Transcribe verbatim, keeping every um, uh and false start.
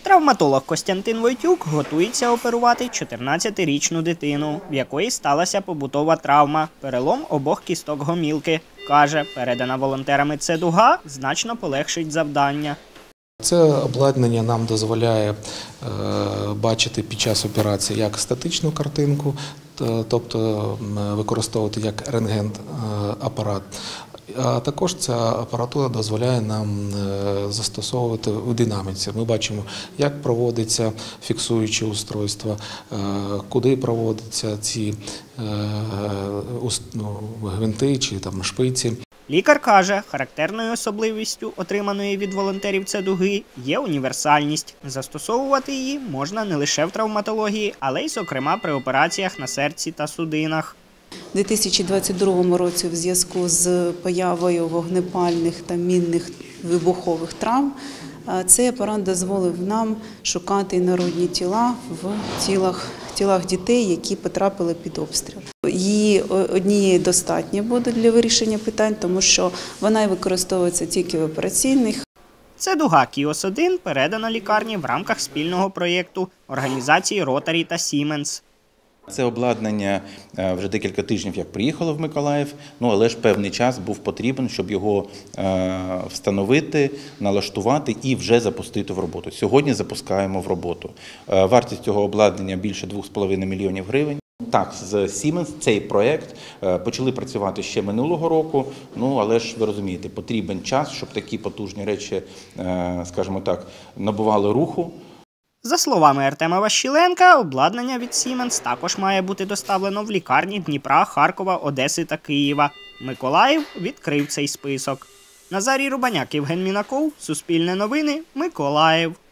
Травматолог Костянтин Войтюк готується оперувати чотирнадцятирічну дитину, в якої сталася побутова травма – перелом обох кісток гомілки. Каже, передана волонтерами «Це-Дуга» значно полегшить завдання. Це обладнання нам дозволяє е, бачити під час операції як статичну картинку, тобто використовувати як рентген-апарат. А також ця апаратура дозволяє нам застосовувати у динаміці. Ми бачимо, як проводиться фіксуюче устройство, куди проводяться ці гвинти чи там шпиці. Лікар каже, характерною особливістю, отриманої від волонтерів «Це-Дуги», є універсальність. Застосовувати її можна не лише в травматології, але й, зокрема, при операціях на серці та судинах. У дві тисячі двадцять другому році в зв'язку з появою вогнепальних та мінних вибухових травм цей апарат дозволив нам шукати інородні тіла в тілах, тілах дітей, які потрапили під обстріл. Її однієї достатньо буде для вирішення питань, тому що вона використовується тільки в операційних. «Це-Дуга Кіос один» передано лікарні в рамках спільного проєкту організації «Ротарі» та «Сіменс». Це обладнання вже декілька тижнів як приїхало в Миколаїв, ну, але ж певний час був потрібен, щоб його встановити, налаштувати і вже запустити в роботу. Сьогодні запускаємо в роботу. Вартість цього обладнання більше двох з половиною мільйонів гривень. Так, з Siemens цей проєкт почали працювати ще минулого року, ну, але ж ви розумієте, потрібен час, щоб такі потужні речі, скажімо так, набували руху. За словами Артема Ващіленка, обладнання від «Сіменс» також має бути доставлено в лікарні Дніпра, Харкова, Одеси та Києва. Миколаїв відкрив цей список. Назарій Рубаняк, Євген Мінаков, Суспільне новини, Миколаїв.